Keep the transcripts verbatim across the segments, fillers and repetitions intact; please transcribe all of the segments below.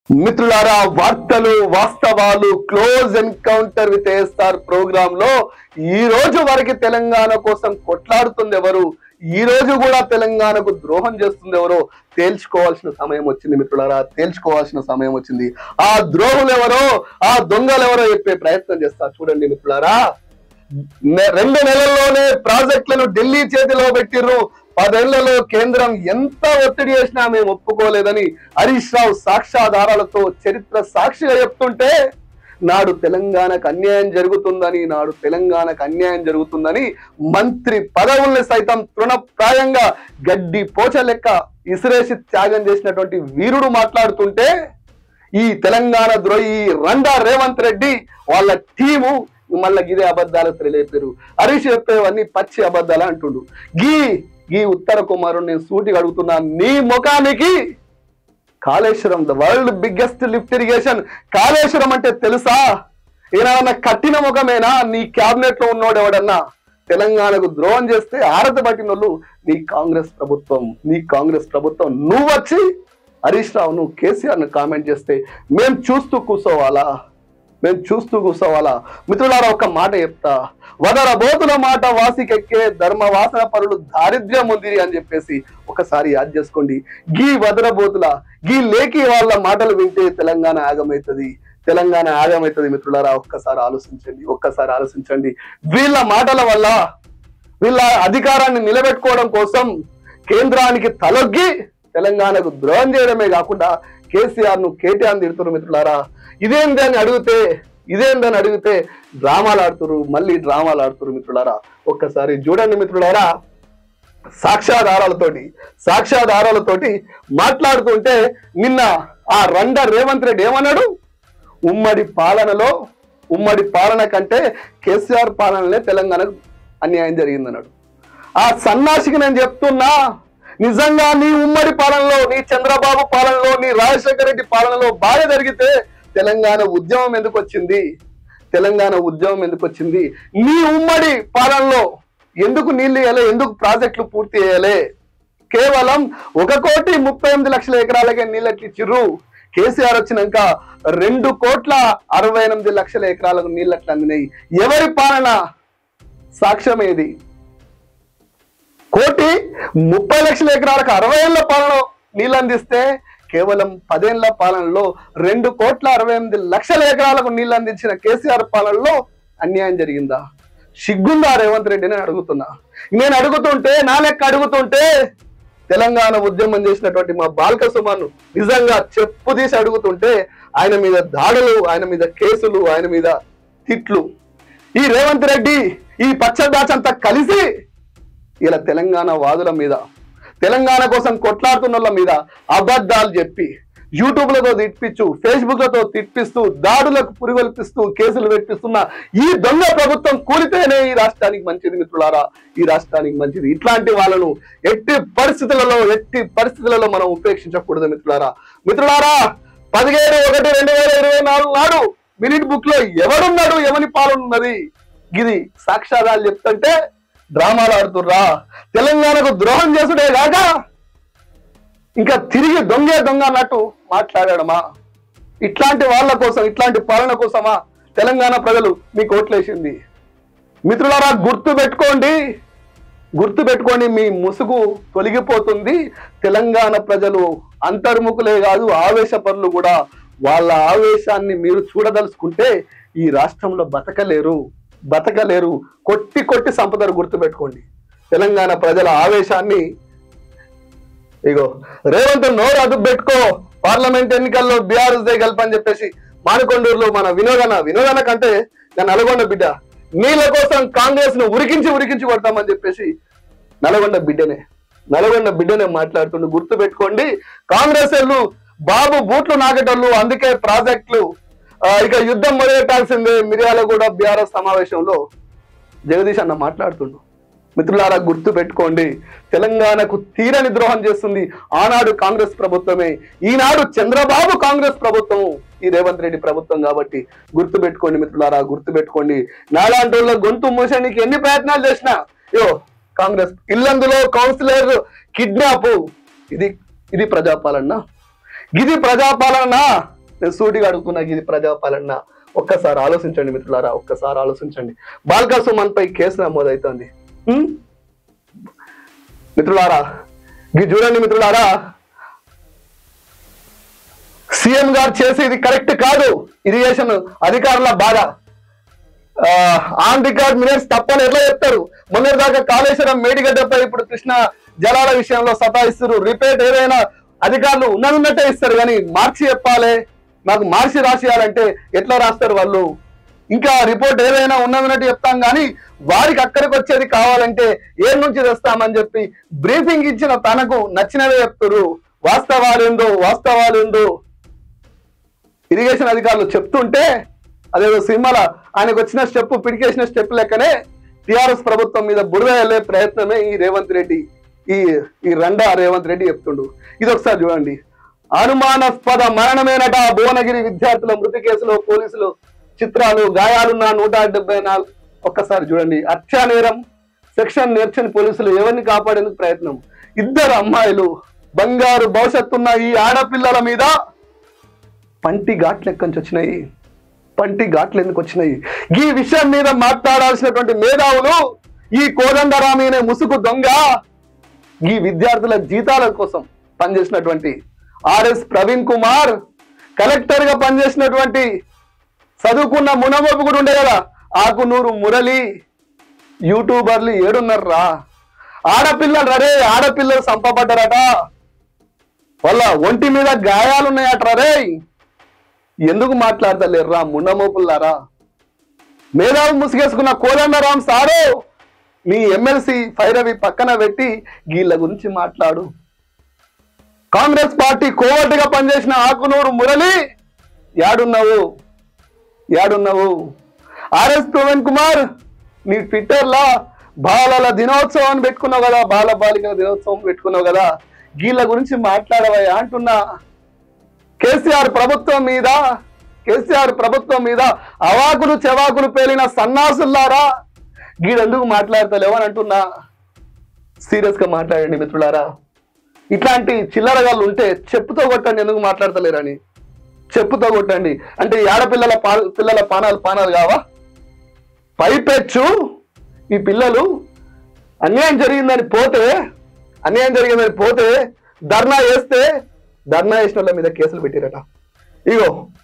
మిత్రులారా, వార్తలు వాస్తవాలు close encounter with ASR program లో ఈ రోజు వరకు తెలంగాణ కోసం కొట్లాడుతుంది ఎవరు, ఈ రోజు కూడా తెలంగాణకు ద్రోహం చేస్తుంది ఎవరో తేల్చుకోవాల్సిన సమయం వచ్చింది. మిత్రులారా, తేల్చుకోవాల్సిన సమయం వచ్చింది. ఆ ద్రోహులు ఎవరో, ఆ దొంగలు ఎవరో చెప్పే ప్రయత్నం చేస్తారు. చూడండి మిత్రులారా, రెండు నెలల్లోనే ప్రాజెక్టులను ఢిల్లీ చేతిలో పెట్టిర్రు. పదేళ్లలో కేంద్రం ఎంత ఒత్తిడి చేసినా మేము ఒప్పుకోలేదని హరీష్ రావు సాక్ష్యాధారాలతో చరిత్ర సాక్షిగా చెప్తుంటే, నాడు తెలంగాణకు అన్యాయం జరుగుతుందని నాడు తెలంగాణకు అన్యాయం జరుగుతుందని మంత్రి పదవుల్ని సైతం తృణప్రాయంగా గడ్డి పోచ లెక్క ఇసిరేసి త్యాగం చేసినటువంటి వీరుడు మాట్లాడుతుంటే, ఈ తెలంగాణ ద్రోహి రండా రేవంత్ రెడ్డి వాళ్ళ టీము మళ్ళీ గిదే అబద్ధాలు తెలియలేపారు. హరీష్ చెప్పేవన్నీ పచ్చి అబద్ధాలు అంటుండు. గీ ఈ ఉత్తర కుమారుడు నేను సూటిగా అడుగుతున్నా, నీ ముఖానికి Kaleshwaram the world biggest lift irrigation Kaleshwaram అంటే తెలుసా? ఏదన్నా కట్టిన ముఖమేనా? నీ క్యాబినెట్ లో ఉన్నోడు ఎవడన్నా తెలంగాణకు ద్రోహం చేస్తే ఆరతి పట్టిన వాళ్ళు నీ కాంగ్రెస్ ప్రభుత్వం, నీ కాంగ్రెస్ ప్రభుత్వం. నువ్వు వచ్చి హరీష్ రావు నువ్వు కేసీఆర్ ను కామెంట్ చేస్తే మేము చూస్తూ కూర్చోవాలా? మేము చూస్తూ కూర్చోవాలా? మిత్రులారా, ఒక మాట చెప్తా, వదరబోతుల మాట వాసికెక్కే ధర్మ వాసన పరులు దారిద్ర్యం ఉంది అని చెప్పేసి ఒకసారి యాద్ చేసుకోండి. గీ వదరబోతుల గీ లేకి వాళ్ళ మాటలు వింటే తెలంగాణ ఆగమవుతుంది, తెలంగాణ ఆగమవుతుంది. మిత్రులారా, ఒక్కసారి ఆలోచించండి, ఒక్కసారి ఆలోచించండి. వీళ్ళ మాటల వల్ల వీళ్ళ అధికారాన్ని నిలబెట్టుకోవడం కోసం కేంద్రానికి తలొగ్గి తెలంగాణకు ద్రోహం చేయడమే కాకుండా కేసీఆర్ ను కేటీఆర్ తిడుతున్నారు. మిత్రులారా, ఇదేంటి అని అడిగితే ఇదేందని అడిగితే డ్రామాలు ఆడుతురు, మళ్ళీ డ్రామాలు ఆడుతురు. మిత్రులారా, ఒక్కసారి చూడండి మిత్రులారా, సాక్ష్యాధారాలతోటి సాక్ష్యాధారాలతోటి మాట్లాడుతుంటే నిన్న ఆ రండ రేవంత్ రెడ్డి ఏమన్నాడు? ఉమ్మడి పాలనలో ఉమ్మడి పాలన కంటే కేసీఆర్ పాలనలే తెలంగాణకు అన్యాయం జరిగిందన్నాడు. ఆ సన్నాసికి నేను చెప్తున్నా, నిజంగా నీ ఉమ్మడి పాలనలో, నీ చంద్రబాబు పాలనలో, నీ రాజశేఖర రెడ్డి పాలనలో బాగా జరిగితే తెలంగాణ ఉద్యమం ఎందుకు వచ్చింది? తెలంగాణ ఉద్యమం ఎందుకు వచ్చింది? నీ ఉమ్మడి పాలనలో ఎందుకు నీళ్లు వేయాలి? ఎందుకు ప్రాజెక్టులు పూర్తి చేయాలి? కేవలం ఒక కోటి ముప్పై ఎనిమిది లక్షల ఎకరాలకే నీళ్ళకి ఇచ్చిర్రు. కేసీఆర్ వచ్చినాక రెండు కోట్ల అరవై ఎనిమిది లక్షల ఎకరాలకు నీళ్ళట్లు అందినాయి. ఎవరి పాలన సాక్ష్యం ఏది? కోటి ముప్పై లక్షల ఎకరాలకు అరవై ఏళ్ల పాలన నీళ్ళు అందిస్తే కేవలం పదేళ్ల పాలనలో రెండు కోట్ల అరవై ఎనిమిది లక్షల ఎకరాలకు నీళ్ళు అందించిన కేసీఆర్ పాలనలో అన్యాయం జరిగిందా? సిగ్గుందా రేవంత్ రెడ్డి? నేను అడుగుతున్నా. నేను అడుగుతుంటే, నా లెక్క అడుగుతుంటే, తెలంగాణ ఉద్యమం చేసినటువంటి మా బాల్క సుమన్ నిజంగా చెప్పు తీసి అడుగుతుంటే ఆయన మీద దాడులు, ఆయన మీద కేసులు, ఆయన మీద తిట్లు. ఈ రేవంత్ రెడ్డి ఈ పచ్చదాచంతా కలిసి ఇలా తెలంగాణ వాదుల మీద, తెలంగాణ కోసం కొట్లాడుతున్న వాళ్ళ మీద అబద్ధాలు చెప్పి యూట్యూబ్లతో తిట్టిస్తూ, ఫేస్బుక్లతో తిట్టిస్తూ, దాడులకు పురిగొల్పిస్తూ కేసులు పెట్టిస్తున్న ఈ దొంగ ప్రభుత్వం కూలితేనే ఈ రాష్ట్రానికి మంచిది. మిత్రులారా, ఈ రాష్ట్రానికి మంచిది. ఇట్లాంటి వాళ్ళను ఎట్టి పరిస్థితులలో ఎట్టి పరిస్థితులలో మనం ఉపేక్షించకూడదు. మిత్రులారా మిత్రులారా పదిహేడు ఒకటి రెండు వేల ఇరవై నాలుగు నాడు మినిట్ బుక్ లో ఎవడున్నాడు, ఎవరి పాలన ఉన్నది, ఇది సాక్ష్యాధారాలు చెప్తుంటే డ్రామాలు ఆడుతుర్రా? తెలంగాణకు ద్రోహం చేసుడే కాక ఇంకా తిరిగి దొంగే దొంగ అన్నట్టు మాట్లాడమా? ఇట్లాంటి వాళ్ళ కోసం, ఇట్లాంటి పాలన కోసమా తెలంగాణ ప్రజలు మీకు ఓట్లేసింది? మిత్రులారా, గుర్తు పెట్టుకోండి, గుర్తు పెట్టుకోండి, మీ ముసుగు తొలగిపోతుంది. తెలంగాణ ప్రజలు అంతర్ముఖులే కాదు, ఆవేశపరులు కూడా. వాళ్ళ ఆవేశాన్ని మీరు చూడదలుచుకుంటే ఈ రాష్ట్రంలో బతకలేరు బతకలేరు కొట్టి కొట్టి సంపదను గుర్తు పెట్టుకోండి. తెలంగాణ ప్రజల ఆవేశాన్ని ఇగో రేవంత్ నోరు అదుపు పెట్టుకో, పార్లమెంట్ ఎన్నికల్లో బీఆర్ఎస్ దే గెలుపని చెప్పేసి మానకొండూరులో మన వినోదన వినోదన కంటే నేను నల్గొండ బిడ్డ, నీళ్ళ కోసం కాంగ్రెస్ ను ఉరికించి ఉరికించి కొడతామని చెప్పేసి నల్గొండ బిడ్డనే నల్గొండ బిడ్డనే మాట్లాడుతుండే. గుర్తు పెట్టుకోండి, కాంగ్రెస్ వాళ్ళు బాబు బూట్లు నాగేటోళ్ళు, అందుకే ప్రాజెక్టులు ఇక యుద్ధం మొదలెట్టాల్సిందే. మిర్యాలగూడ బీఆర్ఎస్ సమావేశంలో జగదీష్ అన్న మాట్లాడుతుండు. మిత్రులారా, గుర్తు పెట్టుకోండి, తెలంగాణకు తీరని ద్రోహం చేస్తుంది ఆనాడు కాంగ్రెస్ ప్రభుత్వమే, ఈనాడు చంద్రబాబు కాంగ్రెస్ ప్రభుత్వం, ఈ రేవంత్ రెడ్డి ప్రభుత్వం. కాబట్టి గుర్తు పెట్టుకోండి మిత్రులారా, గుర్తు పెట్టుకోండి. నాలాంటి వాళ్ళ గొంతు మూసానికి ఎన్ని ప్రయత్నాలు చేసినా యో కాంగ్రెస్ ఇల్లందులో కౌన్సిలర్ కిడ్నాప్, ఇది ఇది ప్రజాపాలన, ఇది ప్రజాపాలన. నేను సూటిగా అడుగుతున్నా, ఇది ప్రజాపాలన? ఒక్కసారి ఆలోచించండి మిత్రులారా, ఒక్కసారి ఆలోచించండి. బాల్కా సుమన్ పై కేసు నమోదవుతోంది. మిత్రులారా ఇది చూడండి మిత్రులారా, సీఎం గారు చేసేది కరెక్ట్ కాదు. ఇరిగేషన్ అధికారుల బాధ, ఆన్ రికార్డ్ మినిట్స్ తప్పని ఎట్లా చెప్తారు? మొన్నటి దాకా కాళేశ్వరం మేడిగడ్డపై ఇప్పుడు కృష్ణ జలాల విషయంలో సతాయిస్తారు. రిపేట్ ఏదైనా అధికారులు ఉన్నదున్నట్టే ఇస్తారు, కానీ మార్చి చెప్పాలి, నాకు మార్చి రాసేయాలంటే ఎట్లా రాస్తారు వాళ్ళు? ఇంకా రిపోర్ట్ ఏదైనా ఉన్నదున్నట్టు చెప్తాం, కానీ వారికి అక్కడికి వచ్చేది కావాలంటే ఏ నుంచి తెస్తామని చెప్పి బ్రీఫింగ్ ఇచ్చిన తనకు నచ్చినవే చెప్తారు. వాస్తవాలు ఏందో వాస్తవాలు ఏందో ఇరిగేషన్ అధికారులు చెప్తుంటే అదేదో సినిమాల ఆయనకు వచ్చిన స్టెప్ పిడికేసిన స్టెప్ లెక్కనే టిఆర్ఎస్ ప్రభుత్వం మీద బురద వెళ్ళే ప్రయత్నమే ఈ రేవంత్ రెడ్డి, ఈ ఈ రండా రేవంత్ రెడ్డి చెప్తుండు. ఇది ఒకసారి చూడండి. అనుమానాస్పద మరణమేనట భువనగిరి విద్యార్థుల మృతి కేసులో పోలీసులు చిత్రాలు, గాయాలున్న నూట డెబ్బై నాలుగు ఒక్కసారి చూడండి. హత్యా నేరం సెక్షన్ నేర్చని పోలీసులు ఎవరిని కాపాడేందుకు ప్రయత్నం. ఇద్దరు అమ్మాయిలు బంగారు భవిష్యత్తున్న ఈ ఆడపిల్లల మీద పంటి ఘాట్లు ఎక్కడి నుంచి వచ్చినాయి? పంటి ఘాట్లు ఎందుకు వచ్చినాయి? ఈ విషయం మీద మాట్లాడాల్సినటువంటి మేధావులు ఈ కోదండరామి అనే ముసుగు దొంగ ఈ విద్యార్థుల జీతాల కోసం పనిచేసినటువంటి ఆర్ఎస్ ప్రవీణ్ కుమార్, కలెక్టర్ గా పనిచేసినటువంటి చదువుకున్న మునమోపు కూడా ఉండే కదా ఆకునూరు మురళి, యూట్యూబర్లు ఏడున్నారా? ఆడపిల్లలు రరే ఆడపిల్లలు చంపబడ్డారట, వాళ్ళ ఒంటి మీద గాయాలున్నాయట రే. ఎందుకు మాట్లాడతలేర్రా ముండమోపుల్లారా? మేధావు ముసుగేసుకున్న కోదండరాం సారు మీ ఎమ్మెల్సీ ఫైరవి పక్కన పెట్టి వీళ్ళ గురించి మాట్లాడు. కాంగ్రెస్ పార్టీ కోవర్టుగా పనిచేసిన ఆకునూరు మురళి యాడున్నావు యాడున్నావు? ఆర్ఎస్ ప్రవీణ్ కుమార్ నీ ట్విట్టర్లా బాలల దినోత్సవం పెట్టుకున్నావు కదా, బాల బాలికల దినోత్సవం పెట్టుకున్నావు కదా, వీళ్ళ గురించి మాట్లాడవయ్యా అంటున్నా. కేసీఆర్ ప్రభుత్వం మీద కేసీఆర్ ప్రభుత్వం మీద అవాకులు చెవాకులు పేలిన సన్నాసుల్లారా గీడెందుకు మాట్లాడతలేవు అని అంటున్నా. సీరియస్ గా మాట్లాడండి మిత్రులారా. ఇట్లాంటి చిల్లరగాళ్ళు ఉంటే చెప్పుతో కొట్టండి, ఎందుకు మాట్లాడతలేరని చెప్పుతో కొట్టండి. అంటే ఈ ఆడపిల్లల పా పిల్లల పానాలు పానాలు కావా? పైపెచ్చు ఈ పిల్లలు అన్యాయం జరిగిందని పోతే అన్యాయం జరిగిందని పోతే ధర్నా చేస్తే ధర్నా చేసిన వాళ్ళ మీద కేసులు పెట్టిరట. ఇగో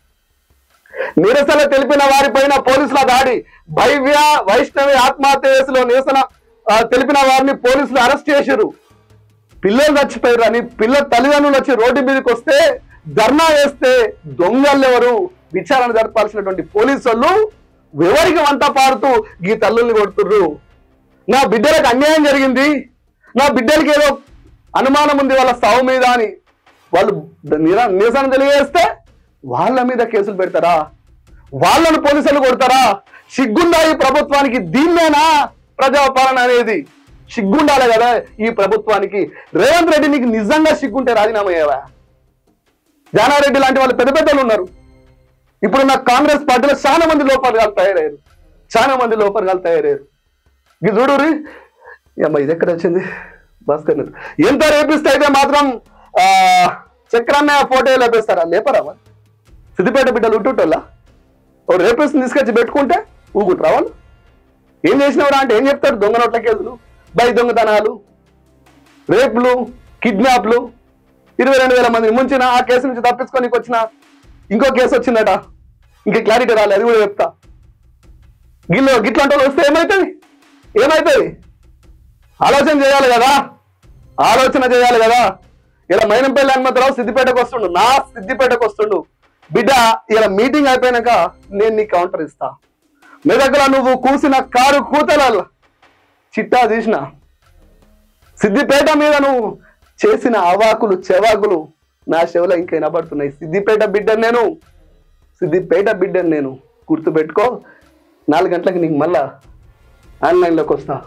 నిరసన తెలిపిన వారిపైన పోలీసుల దాడి. భవ్య వైష్ణవి ఆత్మహత్య కేసులో నిరసన తెలిపిన వారిని పోలీసులు అరెస్ట్ చేశారు. పిల్లలు చచ్చిపోయారు అని పిల్లల తల్లిదండ్రులు వచ్చి రోడ్డు మీదకి వస్తే ధర్నా చేస్తే దొంగలు ఎవరు విచారణ జరపాల్సినటువంటి పోలీసు వాళ్ళు ఎవరికి వంట పారుతూ ఈ తల్లుల్ని కొడుతుర్రు. నా బిడ్డలకు అన్యాయం జరిగింది, నా బిడ్డలకి ఏదో అనుమానం ఉంది వాళ్ళ సావు మీద అని వాళ్ళు నిరసన తెలియజేస్తే వాళ్ళ మీద కేసులు పెడతారా? వాళ్ళను పోలీసులు కొడతారా? సిగ్గుందా ఈ ప్రభుత్వానికి? దీన్నేనా ప్రజాపాలన అనేది? సిగ్గుండాలి కదా ఈ ప్రభుత్వానికి. రేవంత్ రెడ్డి నీకు నిజంగా సిగ్గుంటే రాజీనామా అయ్యావా? జానారెడ్డి లాంటి వాళ్ళు పెద్ద పెద్దలు ఉన్నారు. ఇప్పుడు నాకు కాంగ్రెస్ పార్టీలో చాలా మంది లోపలగాలు తయారయ్యారు, చాలా మంది లోపలగాలు తయారయ్యారు. ఇది చూడురి అమ్మ, ఇది ఎక్కడ వచ్చింది భాస్కర్? ఎంత రేపిస్తే అయితే మాత్రం ఆ చక్రాన్న ఫోటో లేపేస్తారా? లేపరా? సిద్దిపేట బిడ్డలు ఉంటుంటోళ్ళ ఓ రేపిస్తుంది తీసుకొచ్చి పెట్టుకుంటే ఊగుంటారా వాళ్ళు? ఏం చేసినవరా అంటే ఏం చెప్తారు? దొంగ నోట్ల కేసులు, బై దొంగతనాలు, రేపులు, కిడ్నాప్లు, ఇరవై రెండు వేల మందిని ముంచిన ఆ కేసు నుంచి తప్పించుకొని వచ్చిన ఇంకో కేసు వచ్చిందట, ఇంకా క్లారిటీ రాలేదు, అది కూడా చెప్తా. గిల్లో గిట్లాంటి వాళ్ళు వస్తే ఏమవుతుంది? ఏమవుతుంది? ఆలోచన చేయాలి కదా, ఆలోచన చేయాలి కదా. ఇలా మైనంపల్లి హనుమంతరావు సిద్దిపేటకు వస్తుండు, నా సిద్దిపేటకు వస్తుండు. బిడ్డ ఇలా మీటింగ్ అయిపోయినాక నేను నీకు కౌంటర్ ఇస్తా. మీ దగ్గర నువ్వు కూసిన కారు కూతల చిట్టా తీసిన సిద్దిపేట మీద నువ్వు చేసిన అవాకులు చెవాకులు నా చెవులో ఇంకా వినబడుతున్నాయి. సిద్దిపేట బిడ్డను నేను, సిద్దిపేట బిడ్డను నేను, గుర్తుపెట్టుకో. నాలుగు గంటలకు నీకు మళ్ళా ఆన్లైన్లోకి వస్తా.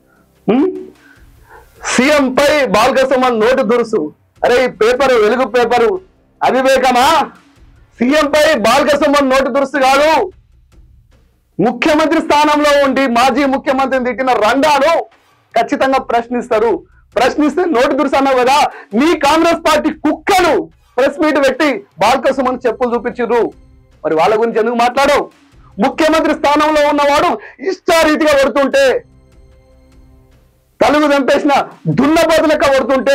సీఎం పై బాల్కా సుమన్ నోటు దురుసు. అరే ఈ పేపరు వెలుగు పేపరు అవివేకమా? సీఎం పై బాల్కా సుమన్ నోటు దురుసు కాదు. ముఖ్యమంత్రి స్థానంలో ఉండి మాజీ ముఖ్యమంత్రిని తిట్టిన రండాను ఖచ్చితంగా ప్రశ్నిస్తారు. ప్రశ్నిస్తే నోటు దురుసు అన్నావు కదా. మీ కాంగ్రెస్ పార్టీ కుక్కలు ప్రెస్ మీట్ పెట్టి బాల్క సుమన్ చెప్పులు చూపించారు. మరి వాళ్ళ గురించి ఎందుకు మాట్లాడవు? ముఖ్యమంత్రి స్థానంలో ఉన్నవాడు ఇష్టారీతిగా కొడుతుంటే, తలుగు చంపేసిన దున్నపోతు లెక్క కొడుతుంటే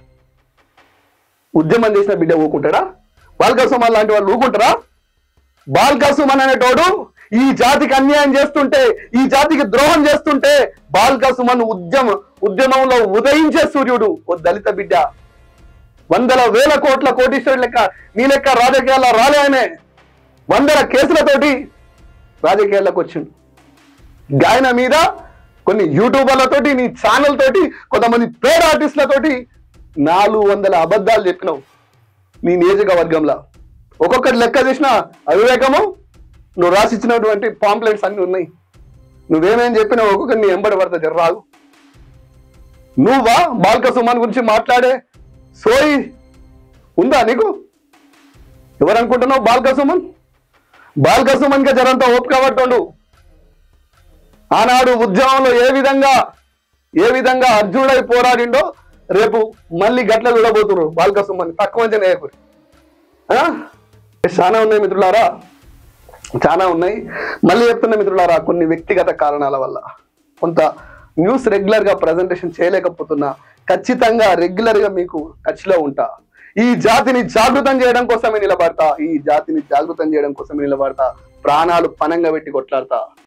ఉద్యమం చేసిన బిడ్డ ఊకుంటాడా? బాల్క సుమన్ లాంటి వాళ్ళు ఊకుంటారా? బాల్క సుమన్ అనేటోడు ఈ జాతికి అన్యాయం చేస్తుంటే, ఈ జాతికి ద్రోహం చేస్తుంటే, బాల్క సుమన్ ఉద్యమ ఉద్యమంలో ఉదయించే సూర్యుడు. ఓ దళిత బిడ్డ వందల వేల కోట్ల కోటీశ్వరుడు లెక్క నీ లెక్క రాజకీయాల్లో రాలే. ఆయనే వందల కేసులతోటి రాజకీయాల్లోకి వచ్చిండు. గాయన మీద కొన్ని యూట్యూబర్లతోటి, నీ ఛానల్ తోటి, కొంతమంది పేడ్ ఆర్టిస్టులతోటి నాలుగు వందల అబద్ధాలు చెప్పినావు నీ నియోజకవర్గంలో. ఒక్కొక్కటి లెక్క చేసిన అవివేకము. నువ్వు రాసిచ్చినటువంటి పాంప్లెట్స్ అన్ని ఉన్నాయి. నువ్వేమేం చెప్పినావు ఒక్కొక్కటి నీ ఎంబడి పడతా జర్రాగు. నువ్వా బాల్క సుమన్ గురించి మాట్లాడే సోయి ఉందా నీకు? ఎవరనుకుంటున్నావు బాల్క సుమన్? బాల్క సుమన్ గా జరంతా ఓపిక పట్టుండు. ఆనాడు ఉద్యమంలో ఏ విధంగా ఏ విధంగా అర్జునుడై పోరాడిండో రేపు మళ్ళీ గట్ల చూడబోతున్నారు బాల్క సుమన్. తక్కువ అంచనా వేయకూడదు. చాలా ఉన్నాయి మిత్రులారా, చాలా ఉన్నాయి. మళ్ళీ చెప్తున్న మిత్రులారా, కొన్ని వ్యక్తిగత కారణాల వల్ల కొంత న్యూస్ రెగ్యులర్ గా ప్రజెంటేషన్ చేయలేకపోతున్నా. ఖచ్చితంగా రెగ్యులర్ గా మీకు టచ్లో ఉంటా. ఈ జాతిని జాగృతం చేయడం కోసమే నిలబడతా. ఈ జాతిని జాగృతం చేయడం కోసమే నిలబడతా. ప్రాణాలు పనంగా పెట్టి కొట్లాడతా.